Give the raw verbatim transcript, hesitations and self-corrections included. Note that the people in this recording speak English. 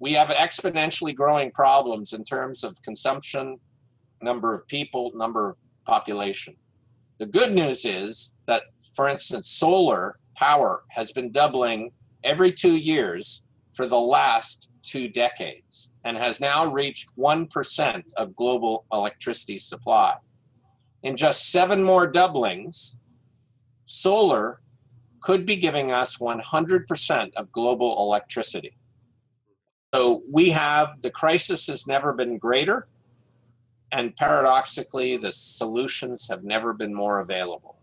we have exponentially growing problems in terms of consumption, number of people, number of population. The good news is that, for instance, solar power has been doubling every two years for the last two decades and has now reached one percent of global electricity supply. In just seven more doublings, solar could be giving us one hundred percent of global electricity. So we have, the crisis has never been greater, and paradoxically, the solutions have never been more available.